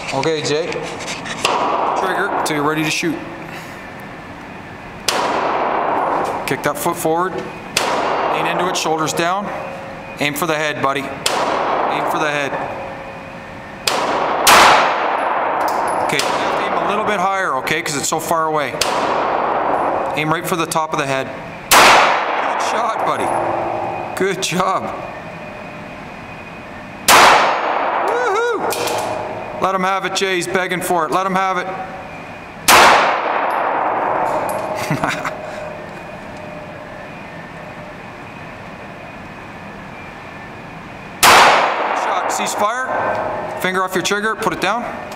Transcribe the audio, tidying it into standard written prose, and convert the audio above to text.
Okay, Jay. Trigger till you're ready to shoot. Kick that foot forward. Lean into it, shoulders down. Aim for the head, buddy. Aim for the head. Okay, you have to aim a little bit higher, okay, because it's so far away. Aim right for the top of the head. Good shot, buddy. Good job. Woohoo! Let him have it, Jay. He's begging for it. Let him have it. Shot. Cease fire. Finger off your trigger. Put it down.